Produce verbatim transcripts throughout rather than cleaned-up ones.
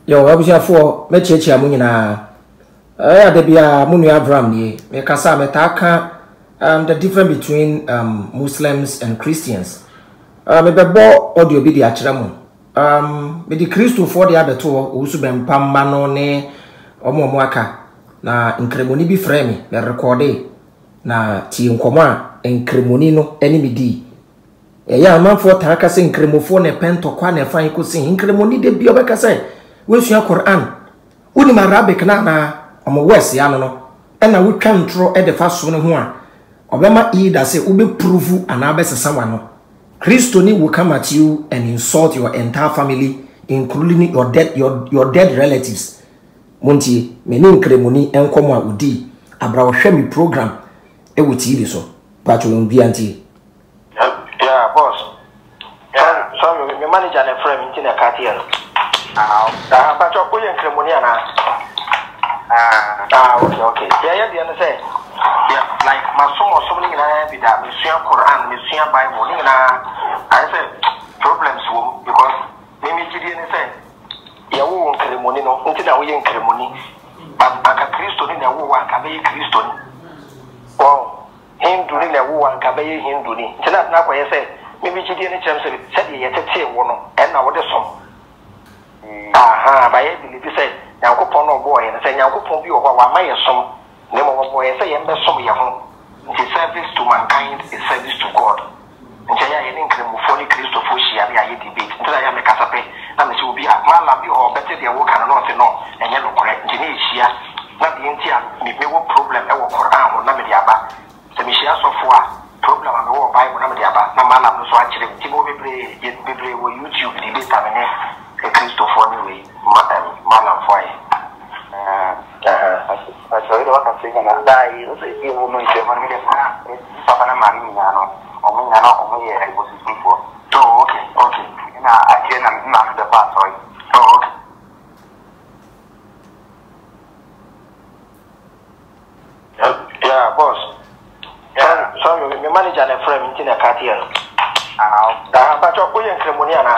Yo, abusha for me chechi amunyina. Eh adebia munu Abraham ni. Me kasa me taka um the difference between um Muslims and Christians. Uh me bebo audio bi di akira mu. Um me di Christo for the other two usu bempa mma no ne omo omo aka na nkremoni bi frɛ me me recorde na ti nkomo a nkremoni no eni me di. Eya amanfo ta aka se nkremofo ne pento kwa ne fan ko se nkremoni de bi obeka se we sua Quran uni Arabic na na omo west ya no no e na we twa ntro e de fa so ne ho a obema e da se ube prove ana be sesa wa no Christo ni will come at you and insult your entire family including your dead your your dead relatives monti me ni nkremoni enkomo a udi abra wo hwe mi program e wo T V so pacho mbi anti. Yeah, boss. Yeah, sorry, my manager and friend in the car here. Ah, ah, but you're going to Cremoniana. Ah, ah, okay, okay. Yeah, yeah, the other say. Yeah, like my son or something in a bit that we see Quran, we see Bible, in a I said problems because maybe Gideon said, yeah, we won't ceremony, no, until we in ceremony. But I can Christian in a war, I can be Christian. Wow, Hindu in a war, I can be Hindu. So that's not what I said. Maybe Gideon said, yet a tail one, and now what the song. Aha, by I believe you said, now go upon no boy and say, now go upon you or what my son. Name of a boy, I say, and that's some young. It is service to mankind, is service to God. And say, I didn't claim for the Christo Fushi, I debate until I am a casape. Now, she will be a man like you or better their work and not know, and yellow correct. Genesia, not the India, me no problem, I will Quran or Namadiaba. The Mishia so far. Problem I'm over Bible Namadiaba, Namala, so actually, Timo Bible, Bible, YouTube, debate, a Christopher anyway, Malam Foy. I saw it. What I'm saying, I die. You say you will know if you're going to get Papa and Mammy, or me, or me, I was before. Oh, okay, okay. Now I can't knock the part, sorry. Oh, okay. Yeah, boss. Yeah, sorry, my manager and a friend in the car here. Ah, but you're going to Cremoniana.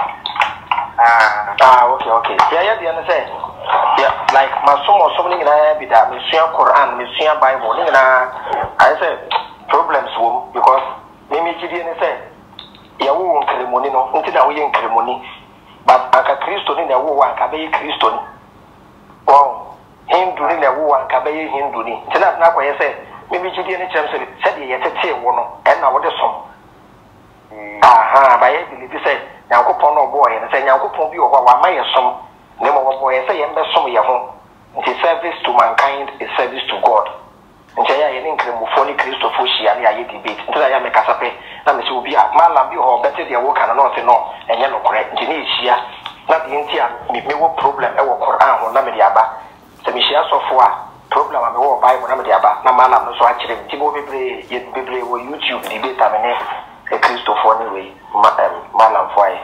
Ah, okay, okay. Yeah, yeah, the other say. Yeah, like my son or something in a bit that we see Quran, we see Bible, in a I said problems will because maybe Gideon said, yeah, we won't ceremony, no, until we in ceremony, but Anka Christo in the war, Kabe Christo. Wow, Hindu in the war, Kabe Hindu. So that's not what I said. Maybe Gideon said, yet a tail one, and now what the song. Aha, by I believe you said, now go upon no boy and say, now go upon you or my son. Name of a boy, I say, and that's some your home. It is service to mankind, is service to God. And say, I didn't claim for the Christo Fushi, and I debate until I am a casape. Now, Miss will be a man, you or better their work and not know, and yellow correct. Genesia, not the India, me no problem, I will Quran or Namadiaba. The Mishia so far, problem I'm over Bible Namadiaba, Namala, so actually, Timo Bible, Bible, or YouTube debate, I mean, a Christo for anyway, Malam Foy.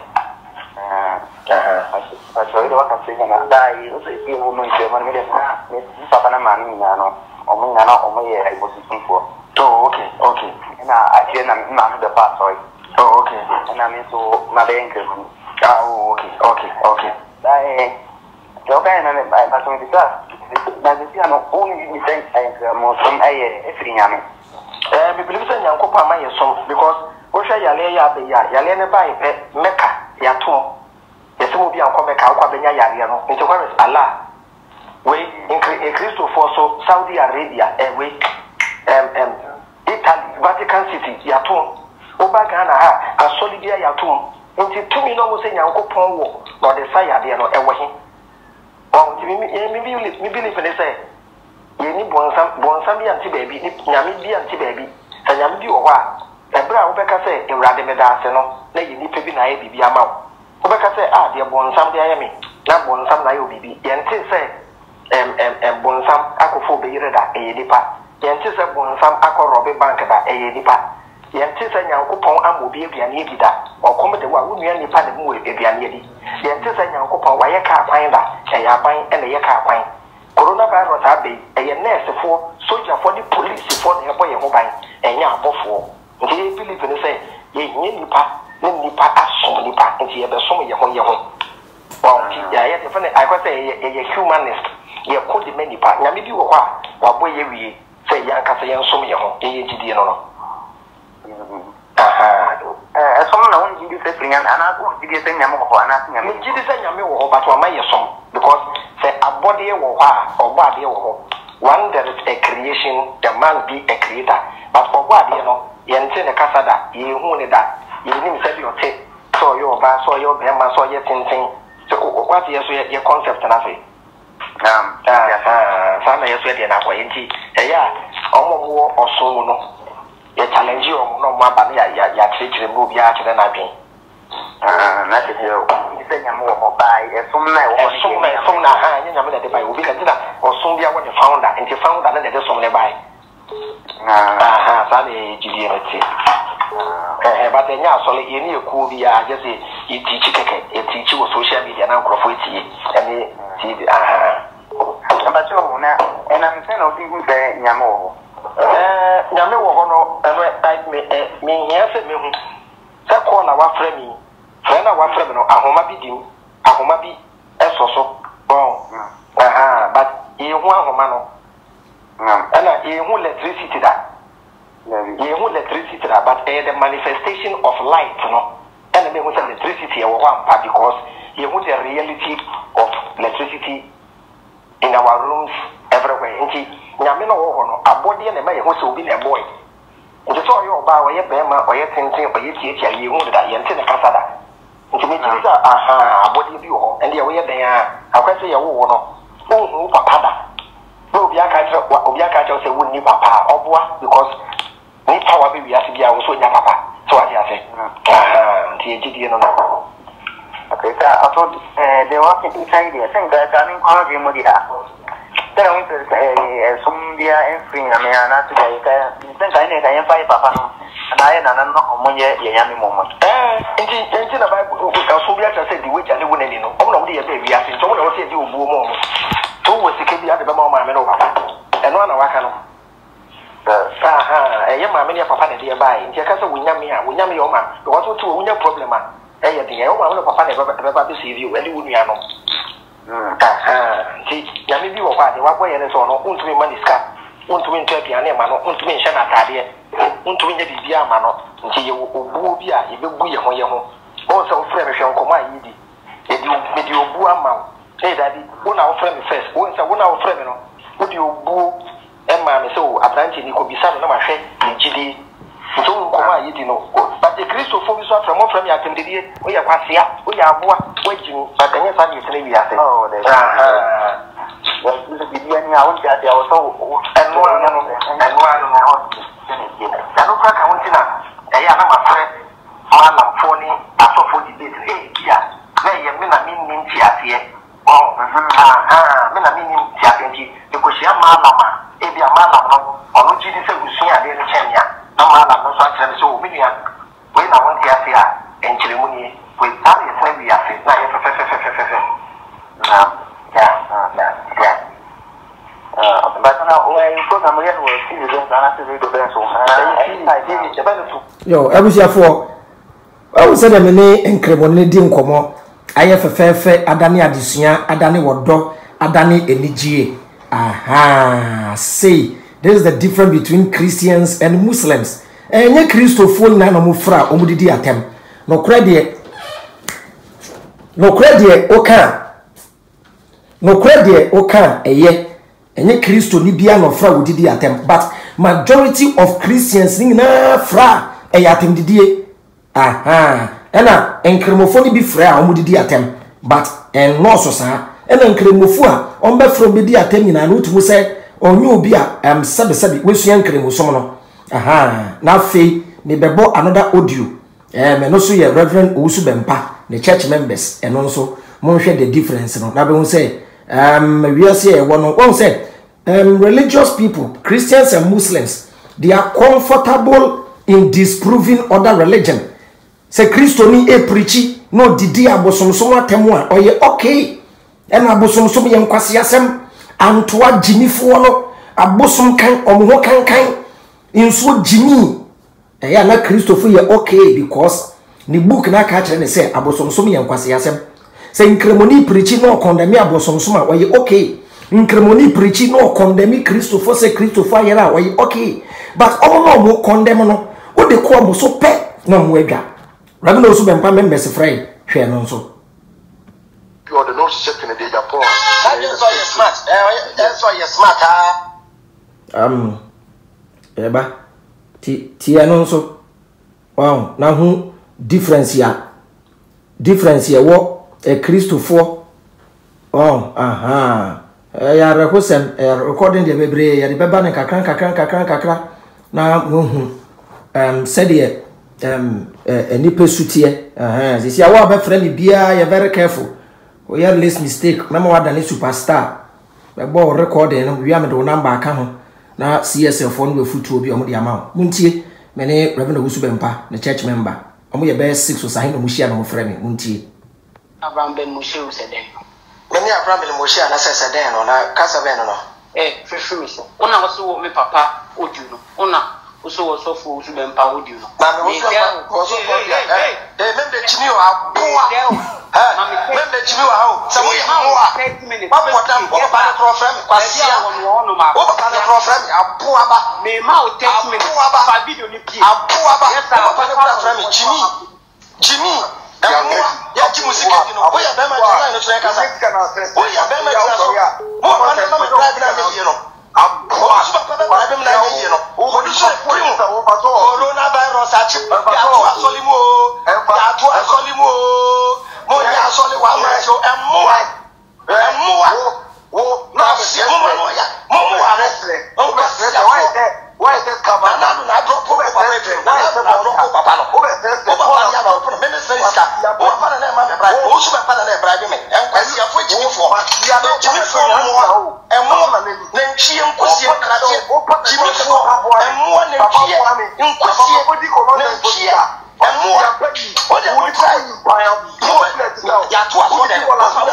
I saw it. What I'm saying, I die. You say you will know if you're going to get Papa and Mammy, or me, or me, I was before. Oh, okay, okay. And I can't knock the part, sorry. Oh, okay. And I'm into my bank. Oh, okay, okay, okay. I don't know if I was going to class. But if you are only saying I'm some everything. I believe that I'm going to my son because what shall you lay out the yard? You're going to buy Mecca, Yatum. Yes, will be a comic out of Yariano. Into where is Allah? We increase a Christo for so Saudi Arabia, and we um, um, Italy, Vatican City, Yatum, Obagana, a Solidia Yatum, into two million saying Uncle Pongo, or the Sayadiano, and Wahin. Well, maybe you believe in the say, you need Bonsami anti baby, Yamidi anti baby, and Yamidi or what? A brown Becca say, in Radimedaseno, lady Nipina, baby amount. Obeka say, ah, dear Bonsam, the Amy, not Bonsam, I will be. Yantis say, um, um, um, Bonsam, Akofo Beireda, a dipa. Yantis say, Bonsam, Ako Robby Bankada, a dipa. Yantis say, Yankopon, and will be a Bianida, or come to what would be any part of Moy, a Bianidi. Yantis say, Yankopon, why a car finder, a Yapine, and a Yaka pine. Coronavirus Abbey, a nurse for soldier for the police for the boy mobile, and Yan Bofo. They believe in the say, ye nipa. Nipa asom nipa nti ye be som ye ho ye ho. Well, yeah, ɛyɛ te fene I got say a humanist ye call the many part nyame bi wo hɔ a wa boy ye wie say yan kasa yan som ye ho ye gidie no no aha eh som na won gidi se frinya ana ko gidi se nyame wo hɔ ana nyame gidi se nyame wo hɔ but wa ma ye som because say abode ye wo hɔ a obade ye wo hɔ one there is a creation there must be a creator but obade ye no ye nte ne kasa da ye hu ne da ye nim se bi o te so yo ba so yo be ma so ye tintin so what ye so ye concept na say um ah sana ye so de na kwa yenti e ya omomo osun no ye challenge o no mo aba ya ya ya chire mo bia chire na dwen ah na te yo se nyame wo bai e sum na wo e sum na sum na ha nya nyame na de bai obi ka tina osun bia wo de founder enti founder na de sum ne bai ah ah sana ye jidie no ti eh but enya asole ye ni eku bi ya je say e teach keke e teach wo social media na nkrofo tie ene ti ah aba so na ena me se na obi hu se nyame wo eh nyame wo ho no eno type me eh me hia se me hu se ko na wa fra mi fra na wa fra me no ahoma bi dim ahoma bi esoso bon aha but ye hu ahoma no ana ye hu electricity da ye hu electricity da but eh the manifestation of light no and me hu say electricity e wo ampa because ye hu the reality of electricity in our rooms everywhere nti nyame no wo ho no abode na ma ye hu se obi na boy nti so yo ba wo ye be ma o ye tenten o ye tietia ye hu da ye nte ne kasa da nti me ti sa aha abode bi wo ho and ye wo ye den a akwase ye wo wo no o hu papa da no obi aka tire obi aka tire se wo ni papa oboa because ni power be wi ase bia wo so nya papa so ade ase aha nti ye gidie no no okay so I thought uh, they were getting inside there think that I mean how do you move that then I went to uh, some dia en free na me ana to dey ka think I need I five papa no na ye na na no mo ye ye nya me mo mo eh nti nti na bible ka so bia cha say the way jale wona ni no o na wo de ye be wi ase so wo na wo se di obuo mo mo to wo sike bia de be ma ma me no papa eno na waka no aha eh ye ma me ne papa na de bai nti ka say wo nya me a wo nya me yo ma because wo to wo nya problem a eh ye de ye wo ma wo papa na be ba be see you and wo nua no aha nti ya me bi wo kwa de wa boye ne so no untumi mani ska untumi ntu aduane ma no untumi nhye na atade untumi nya bibia ma no nti ye obuo bi a ye bebu ye ho ye ho o se wo frɛ me hwɛ nkɔmɔ a yidi e di me di obuo ama eh daddy wo na wo frɛ me first wo nsa wo na wo frɛ me no wo di obuo e ma me so abranche ni ko bisa no na ma hwɛ ni gidi nti wo nkɔmɔ a yidi no but the Christopher bi so afrɛ mo frɛ me atendedie wo ye kwasia wo ye aboa wo gimi but enye sa ni tene bi ase oh de ah well this be dia ni awon dia dia so eno ano no eno ano no ya no ka won tina e ya na ma frɛ ma na fo ni asofo debate eh bia na ye me na mi nim ti ase oh ah ah me na mi nim ti ase nti e ko hia ma na ma e bia ma na no ono ji di se gusun ade ne chenya na ma na no so akere so mi nua we na won ti ase a enkyere mu ni we ta ye se bi ase na ye fe fe fe fe fe fe na ya na ya ah but now we go na mo ye no ti de na na se do ben so yo abusiafo awu se dem ne enkremone di nkomo aye fefefe adane adesua adane wodo adane enigie aha say there is the difference between Christians and Muslims enye Christofo na no mo fra omudidi atem no krede no krede oka no krede oka eye enye Christo ni bia no fra wodidi atem but majority of Christians ni na fra eye atem didie aha ena enkremofo ni bi fra a omudidi atem but en no so sa ena enkremofo a ombe fra obedi atem nyina no tumu se onye obi a em sabe sabe wesu enkremosom no aha na fe me bebo another audio eh me no so ye Reverend Owusu Bempa the church members eno so mo hwe the difference no na be hu say um we are say one one said um religious people Christians and Muslims they are comfortable in disproving other religion say Christo ni e preachi no didi abosomsom atemu a oye okay and abosomsom ye nkwase asem antoa jimifo no abosom kan omho kan kan inso jimi eh na Christopher ye okay because ni book na ka kire ne say abosomsom ye nkwase asem se nkremoni preach no condemn abosomsoma we okay nkremoni preach no condemn Christo for say Christo for yera we okay but all no mo condemn no wo de ko mo so pe na mo adwa rabi no so bempa members frey hwe no so you are the no check in the Japan that is why you smart eh that's why you smart ah um eba ti ti no so wow na hu difference ya difference ya wo e Christo for oh aha ya rekosem recording de bebre ya de beba ne kakran kakran kakran kakra na hu um said here um any pesutie aha this ya wa be friend bia ya very careful o ya less mistake na ma wada ne superstar be bo recording no wi am de number aka ho na C S F no we futu obi o mo de ama muntie me ne Reverend Owusu Bempa ne church member o mo ye be six so sahin no mo hia no mo frɛ me muntie Abraham Ben Moshe useden meni Abraham Ben Moshe ana sese den no na kasa ben no eh fifi so ona woso wo me papa odu no ona woso wo so fu Owusu Bempa odu no na me woso woso eh eh membe chimi o aboa eh membe chimi wa ho se mo ye mo wa ba potam o ba na pro frame kwasia wo no ma o ba na pro frame aboa ba me ma o thirty minutes fa video ni pie aboa ba o ba na pro frame chimi Jimmy ya jimu siketi no oya bema jana no so yakasa oya bema jana so mo ba na ma drive na me ye no abo so ba ba ba bema na ye no o do so primo corona virus achi ya to asolimo ya to asolimo mo ya asoli wa ma so emu emu wo na si mo mo ya mo mo arrest o ba se why that why that cover na na na drop o ba na na drop o papa no o ba o ba ya ba o me me say ska o pa na na ma me bra o su ba pa na na bra bi me en kwasi ya fo jimi fo ya do jimi fo mo emu na nchie nkosie kratie jimi fo emu na nchie nkosie na nchie emu o de o try ya to aso de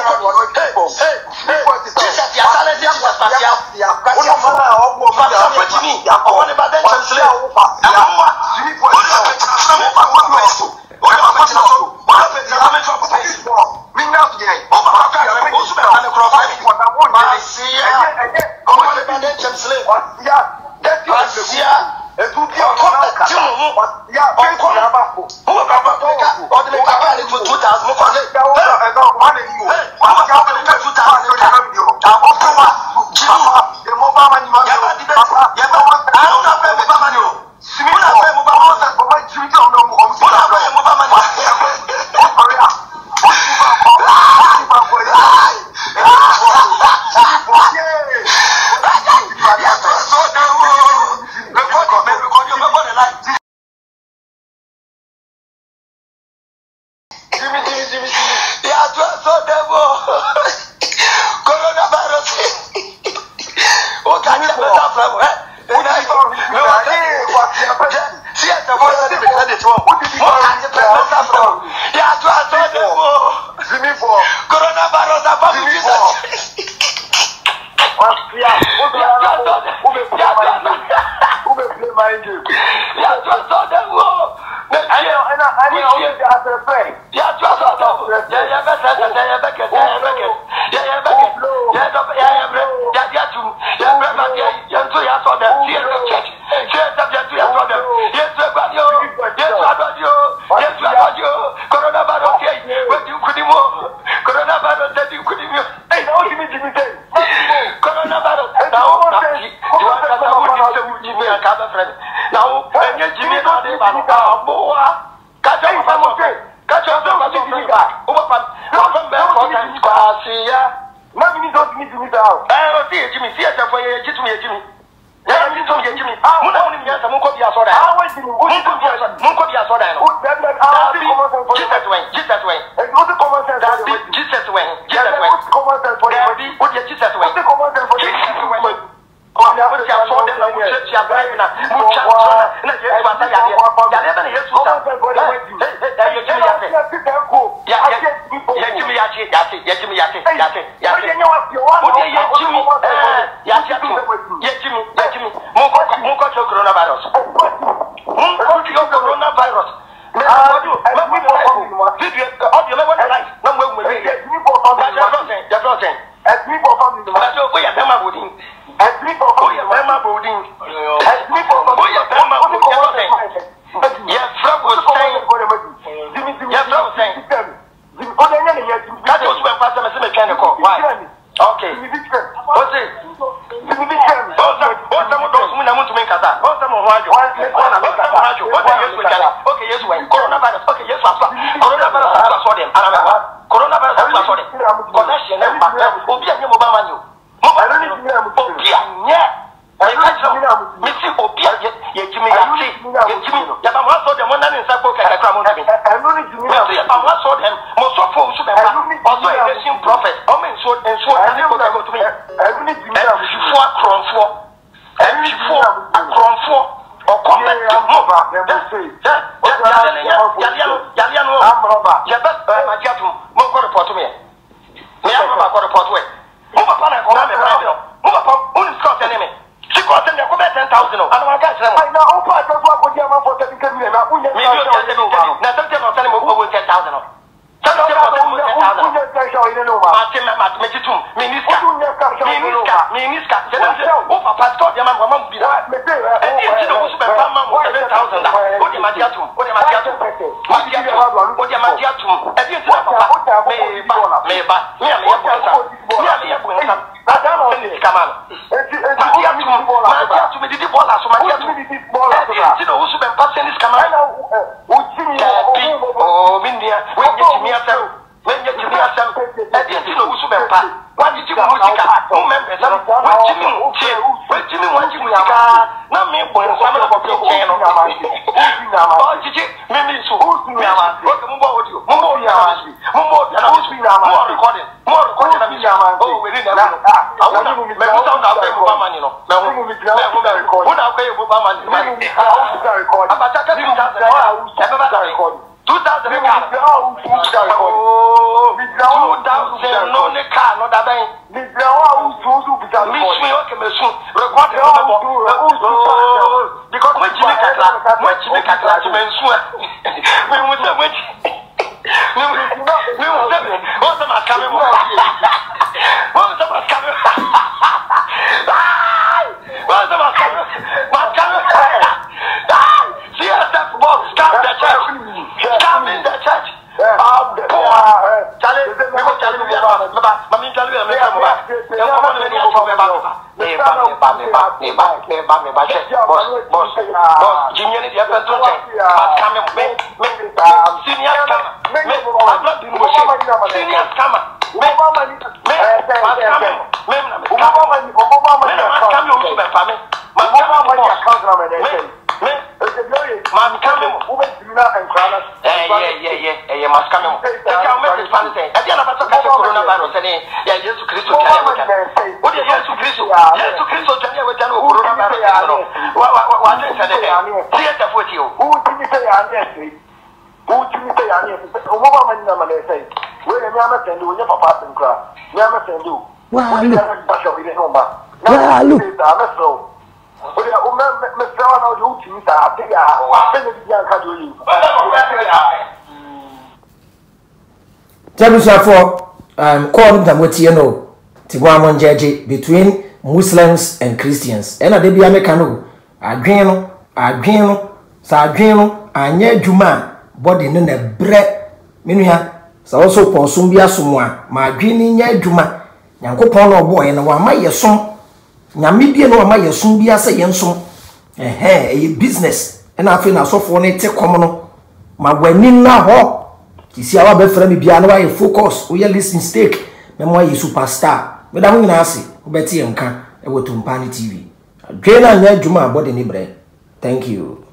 hey hey Jesus ya sale de Jesus pasia ya kwasi fo o fa fa jimi ya o ne ba den chancellor emu jimi fo o de pa mo pa mo pa so o de pa so o de pa me so pa so mi na so ye o ba ka ya me o su be na kro fa mi na mo ni si ya o mo le ba den chancellor ya that you ya e tu ti o na ka ya o ko na ba ko o ba ba ko ka o de ka ba ni two thousand mo fa le e go ma le ni o ma ka ba le two thousand ka na video ta o ko wa jimi de mo ba ma ni ma ya ba di be ya ba wa a o na be ba ma ni o simi na be mo ba mo sa o ba jimi ti o no mo o si na be mo ba ma ni o sorry ah o si ba ko o si ba ko ai ya so so de o record me record you me go the light Jimmy Jimmy Jimmy ya so so de o coronavirus o ka ni be ta fra mo eh o na so me wa ke wa si ata mo se be ta de to o ka ni be ta fra ya so so de o Jimmy for coronavirus apa mi Jesus wa ya o be o be o be play my game ya so so de o Ani ana ani o be after friend ya so so de ya ya be sa ya ya be ke ya ya be ke ya ya be ke ya do ya ya bre ya ya tu ya bre ma ya ya so ya so de si e check si e tap ya tu ya so de ye so gba yo ye so ado yo ye so ado yo coronavirus ye we di kudi mo coronavirus de di kudi mo eh na o di mi di mi dey coronavirus na o na ti ti wa ka sa o di se o di mi ka ba friend na o enye ji mi na de ba no abo wa ka jo fa mo pe ka jo so ka ji mi ka o ba fa wa fa be ko ta kwa si ya na mi ni do mi di mi da o eh o ti e ji mi si e ta fo ye ji tu mi e ji mi ya mi to ye ji mi mu na mu ni mi ya sa mu ko bi aso da ah we ji mi mu ko bi aso mu ko bi aso da no ah Jesus when Jesus when e o ti common sense da Jesus when Jesus when common sense for you o ti Jesus when common sense for you o ya o ti aso da na mu church ya Bible na mu church na na Yesu ata ya ya ya na Yesu ta eh ye ji mi ya se ya ya ye ji mi ya se ya se ye ji mi ya se ya se ya se o ti ye ji mi eh ya se ye ji mi ye ji mi mo ko mo ko coronavirus mo ko coronavirus ah video audio me what life na mo mo ten. A three for family. But you go your Bema Bodin. A three for family. Bema Bodin. A three for family. Bema Bodin. Yes, Frank was saying. Yes, Frank was saying. That was when Pastor Mechanical. Why? Okay. What's it? What's that? What's that? What's that? What's that? What's that? Okay, yes, when coronavirus. Okay, yes, coronavirus. I saw them. Coronavirus. I saw them. Connection. Obi anya mobile manu. Obi anya. I catch them. Missing Obi anya. Yejimi yati. Yejimi. Yaba mo saw them. One na nsa ko kaka kra mo tabi. Yaba mo saw them. Mo so for so them. Also a nation prophet. O men so and so and go go to me. For kronfo. And for kronfo. O come to mo ba. Yaliano. Yaliano. Yaba ma jatu. Mo ko report me. Me am ba ko report we. Mo ba pa na ko na me ba no. Mo ba pa un Scott enemy. She got them ko ten thousand. And I can't say. I know o pa to ko dia ma for ten thousand na unya. Me do ten thousand. Na ten thousand mo go ten thousand. ten thousand. Martin Mat Mejitum. Minister. Minister. Minister. O papa to dia ma ma bi. E di ti do so be pa ma mo seven thousand. O di ma dia tum. O di ma dia tum. Ma dia tum. O di ma dia tum. E di ti do papa. Me ba. Me ba. Me am ye bo sa. Me am ye bo sa. Adama ni kamano. Ma dia tum. Ma dia tum di di bola so ma dia tum. E di ti do so be pa senis kamano. O jimi o mindia. We ni asem when you give me asem e dey ti no wusu bempa wa di ti mu tika mu membe sam we ti mi che we ti mi wa ti mu tika na me bo nsam na ko pe no o ti ti me mi so mi ama o ke mu bo audio mu bo ya mu bo ya na wusu na ma recording mu recording na mi o we ni na awona me mi sound na pe mu ba mani no me hu me hu me record una ko ye mu ba mani ma abata ka two thousand e ba ba record two thousand car. Oh, two thousand no ne car no da ben. Mi me o ke me sun. Record the number. Because when Jimmy Kakla, when Jimmy Kakla to men sun. We must have wait. We we must have. What's the matter me? What's the matter me? What's the matter? Matter. C S F boss stop the church. Come in the church. Oh, boy. Charlie, we go Charlie. We are not. Mami Charlie, we are not. You come on, we go to the back. Me ba, me ba, me ba, me ba, me ba, me ba. Boss, boss, boss. Jimmy, you have to check. But come me, me, senior come. Me, I'm not doing what senior come. Me, me, me, come. Me, me, come. Me, come. You also be family. Me, me. Man, come in. Eh, yeah, yeah, yeah, yeah, must come in. The government is funny. At the end of the coronavirus, and yeah, yes, Christo, what is yes to Christo? Yes to Christo, with coronavirus. What is it? Theater for you. Who did you say? Who did you say? A woman, I say, where am I send you? Never pass and cry. Never send you. Well, look, I'm a soul. Oya o me me se wa na o ti mi ta ate ya wa pe ne bi an ka do yi Jabusa for um call them what you know ti wa mon jeje between Muslims and Christians and they be America no adwen no adwen no sa adwen no anya adwuma body no na bre menua sa also posum bi asomo a ma adwen ni nya adwuma Nyankopon no boy na wa ma yesom nyame bie no ma yesom bia se yensom eh eh business na afi na sofo ne te kom no ma gwani na ho kisi awa be fra me bia na wa ye focus o ye listen stake me mo ye superstar me da ho nyina ase wo beti enka e wotumpa ne T V adwe na nya adwuma body ni bre. Thank you.